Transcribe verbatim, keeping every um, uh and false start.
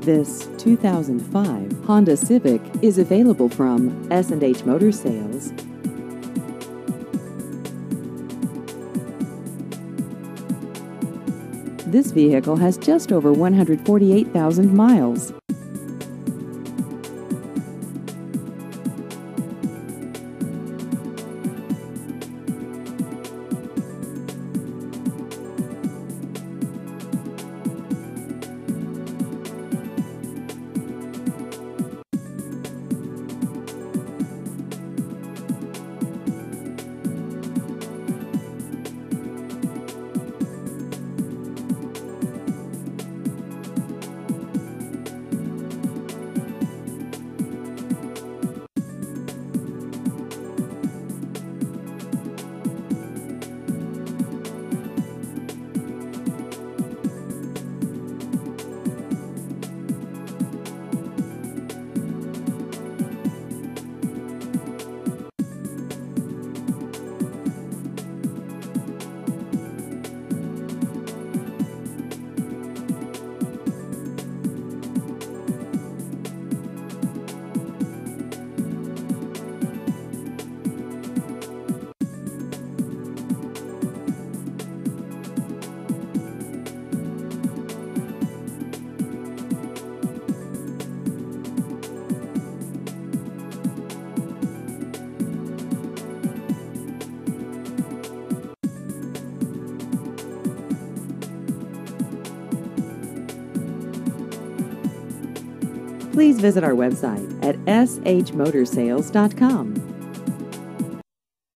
This two thousand five Honda Civic is available from S and H Motor Sales. This vehicle has just over one hundred forty-eight thousand miles. Please visit our website at s h motor sales dot com.